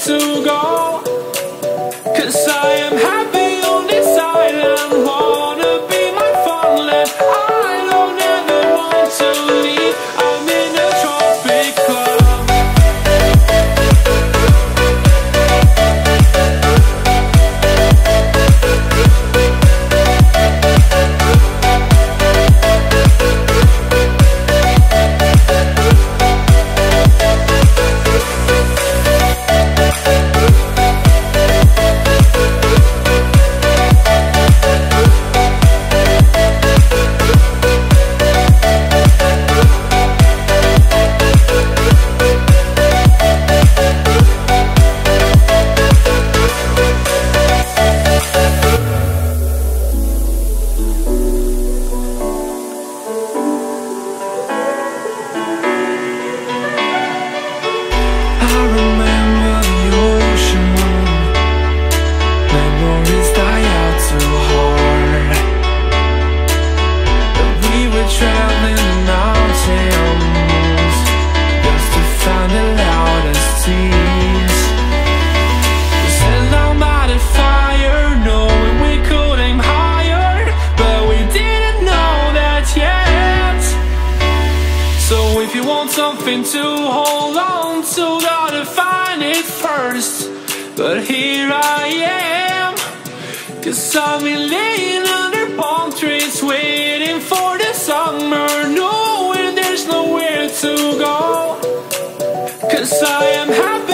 to go. 'Cause I am happy on this island, wanna be my farmland. I don't ever want to leave, I'm in a tropic club. If you want something to hold on to, gotta find it first. But here I am, 'cause I've been laying under palm trees, waiting for the summer, knowing there's nowhere to go. 'Cause I am happy